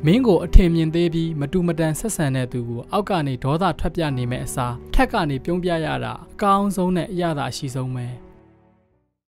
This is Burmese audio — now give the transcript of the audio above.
မင်းကိုအထင်မြင်သေးပြီးမတူမတန်ဆက်ဆံတဲ့သူကိုအောက်ကနေဒေါသထွက်ပြနေမဲ့အစားထက်ကနေပြုံးပြရတာအကောင်းဆုံးနဲ့အရသာအရှိဆုံးပဲ